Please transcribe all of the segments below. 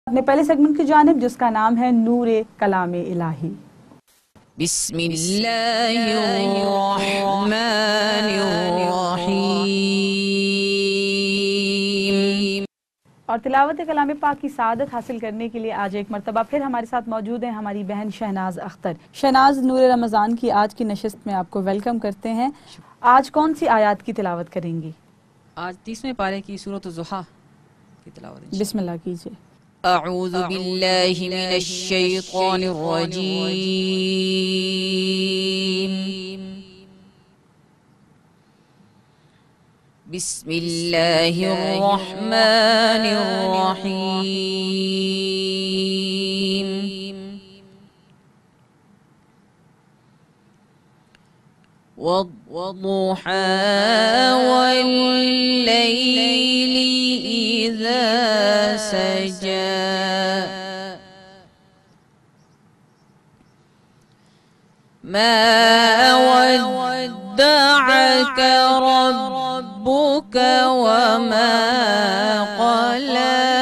اپنے پہلے سیگمنٹ کی جانب جس کا نام ہے نور کلام الہی۔ بسم اللہ الرحمن الرحیم۔ اور تلاوت کلام پاک کی سعادت حاصل کرنے کے لیے آج ایک مرتبہ پھر ہمارے ساتھ موجود ہیں ہماری بہن شہناز اختر۔ شہناز، نور رمضان کی آج کی نشست میں آپ کو ویلکم کرتے ہیں۔ آج کون سی آیات کی تلاوت کریں گی؟ آج 30ویں پارے کی سورۃ الضحیٰ کی تلاوت۔ بسم اللہ کیجئے۔ اعوذ باللہ من الشیطان الرجیم، بسم اللہ الرحمن الرحیم۔ والضحى والليل إذا سجى، ما ودعك ربك وما قلى،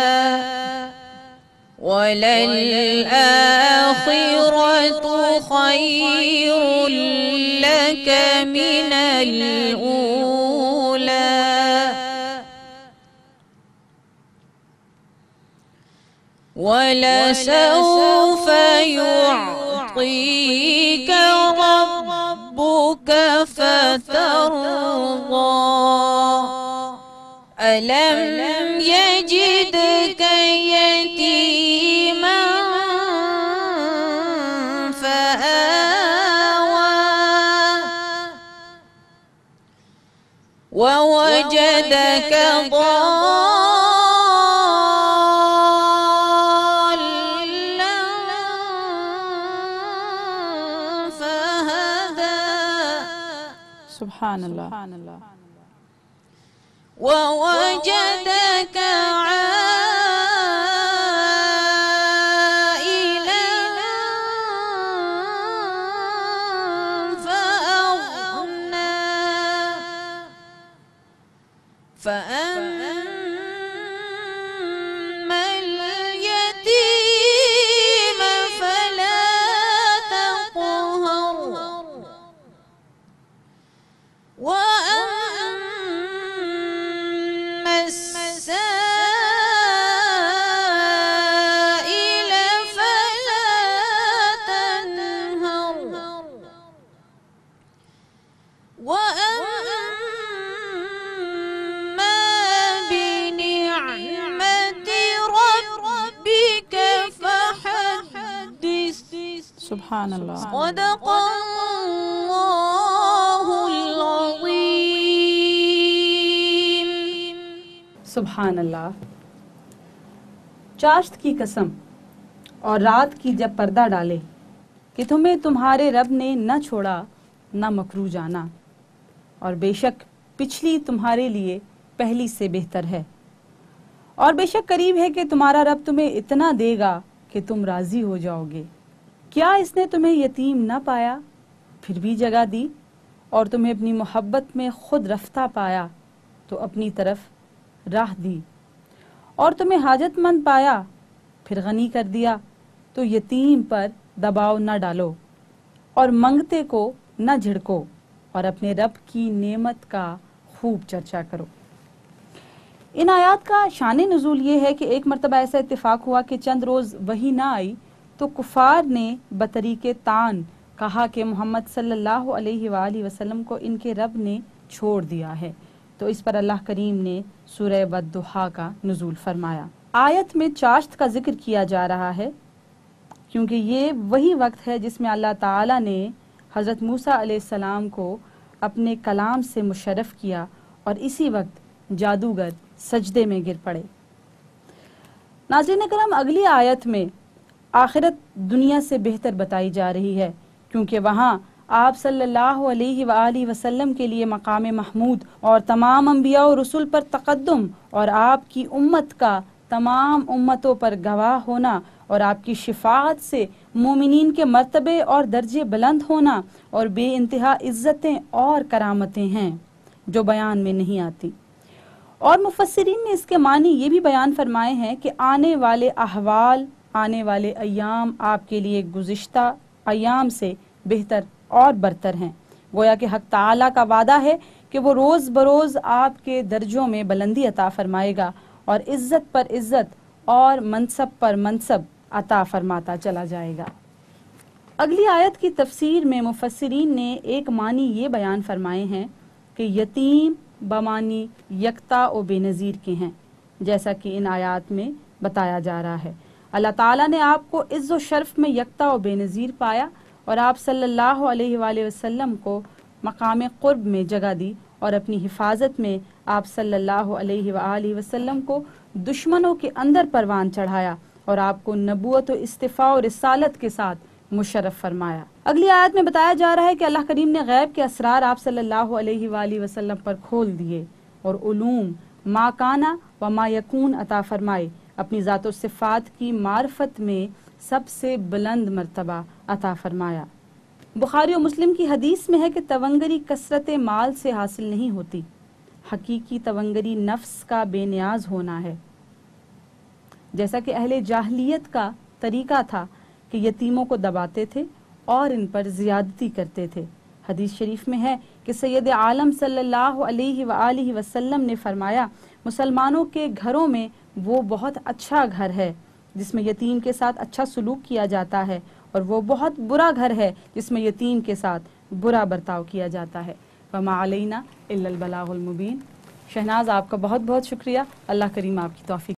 وللآخرة خير لك من الأولى، ولسوف يعطيك ربك فترضى، ألم يجدك يتيما فآوى، ووجدك ضالا فهدى، سبحان اللہ۔ ووجدك عائلا فأغنى، فأما اليتيم فلا تقهر، وأما السائل فلا تنهر، وأما بنعمة ربك فحدث۔ سبحان اللہ۔ صدق اللہ العظیم۔ سبحان اللہ۔ چاشت کی قسم اور رات کی جب پردہ ڈالے کہ تمہیں تمہارے رب نے نہ چھوڑا نہ مکرو جانا، اور بے شک پچھلی تمہارے لیے پہلی سے بہتر ہے، اور بے شک قریب ہے کہ تمہارا رب تمہیں اتنا دے گا کہ تم راضی ہو جاؤ گے۔ کیا اس نے تمہیں یتیم نہ پایا پھر بھی جگہ دی، اور تمہیں اپنی محبت میں خود رفتہ پایا تو اپنی طرف راہ دی، اور تمہیں حاجت مند پایا پھر غنی کر دیا، تو یتیم پر دباؤ نہ ڈالو اور منگتے کو نہ جھڑکو، اور اپنے رب کی نعمت کا خوب چرچا کرو۔ ان آیات کا شان نزول یہ ہے کہ ایک مرتبہ ایسا اتفاق ہوا کہ چند روز وحی نہ آئی تو کفار نے بطریق تان کہا کہ محمد صلی اللہ علیہ وآلہ وسلم کو ان کے رب نے چھوڑ دیا ہے، تو اس پر اللہ کریم نے سورہ والضحیٰ کا نزول فرمایا۔ آیت میں چاشت کا ذکر کیا جا رہا ہے کیونکہ یہ وہی وقت ہے جس میں اللہ تعالیٰ نے حضرت موسیٰ علیہ السلام کو اپنے کلام سے مشرف کیا، اور اسی وقت جادوگر سجدے میں گر پڑے۔ ناظرین کرام، اگلی آیت میں آخرت دنیا سے بہتر بتائی جا رہی ہے، کیونکہ وہاں آپ صلی اللہ علیہ وآلہ وسلم کے لیے مقام محمود اور تمام انبیاء و رسول پر تقدم، اور آپ کی امت کا تمام امتوں پر گواہ ہونا، اور آپ کی شفاعت سے مومنین کے مرتبے اور درجے بلند ہونا، اور بے انتہا عزتیں اور کرامتیں ہیں جو بیان میں نہیں آتی۔ اور مفسرین نے اس کے معنی یہ بھی بیان فرمائے ہیں کہ آنے والے احوال، آنے والے ایام آپ کے لیے گزشتہ ایام سے بہتر اور برتر ہیں۔ گویا کہ حق تعالیٰ کا وعدہ ہے کہ وہ روز بروز آپ کے درجوں میں بلندی عطا فرمائے گا اور عزت پر عزت اور منصب پر منصب عطا فرماتا چلا جائے گا۔ اگلی آیت کی تفسیر میں مفسرین نے ایک معنی یہ بیان فرمائے ہیں کہ یتیم بمانی یکتا و بے نظیر کے ہیں، جیسا کہ ان آیات میں بتایا جا رہا ہے۔ اللہ تعالیٰ نے آپ کو عز و شرف میں یکتا و بے نظیر پایا اور آپ صلی اللہ علیہ وآلہ وسلم کو مقام قرب میں جگہ دی اور اپنی حفاظت میں آپ صلی اللہ علیہ وآلہ وسلم کو دشمنوں کے اندر پروان چڑھایا اور آپ کو نبوت و استفاء و رسالت کے ساتھ مشرف فرمایا۔ اگلی آیت میں بتایا جا رہا ہے کہ اللہ کریم نے غیب کے اسرار آپ صلی اللہ علیہ وآلہ وسلم پر کھول دیے اور علوم ما کانا و ما یکون عطا فرمائے، اپنی ذات و صفات کی معرفت میں سب سے بلند مرتبہ عطا فرمایا۔ بخاری و مسلم کی حدیث میں ہے کہ تونگری کثرت مال سے حاصل نہیں ہوتی، حقیقی تونگری نفس کا بے نیاز ہونا ہے۔ جیسا کہ اہل جاہلیت کا طریقہ تھا کہ یتیموں کو دباتے تھے اور ان پر زیادتی کرتے تھے۔ حدیث شریف میں ہے کہ سید عالم صلی اللہ علیہ وآلہ وسلم نے فرمایا، مسلمانوں کے گھروں میں وہ بہت اچھا گھر ہے جس میں یتیم کے ساتھ اچھا سلوک کیا جاتا ہے، اور وہ بہت برا گھر ہے جس میں یتیم کے ساتھ برا برتاؤ کیا جاتا ہے۔ وما علینا الا البلاغ المبین۔ شہناز، آپ کا بہت بہت شکریہ۔ اللہ کریم آپ کی توفیق